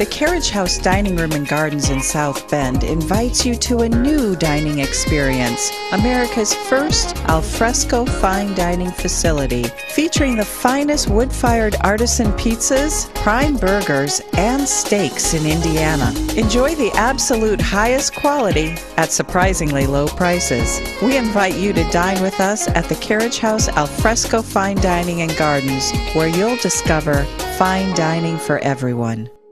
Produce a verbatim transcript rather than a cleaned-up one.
The Carriage House Dining Room and Gardens in South Bend invites you to a new dining experience, America's first alfresco fine dining facility, featuring the finest wood-fired artisan pizzas, prime burgers, and steaks in Indiana. Enjoy the absolute highest quality at surprisingly low prices. We invite you to dine with us at the Carriage House Alfresco Fine Dining and Gardens, where you'll discover fine dining for everyone.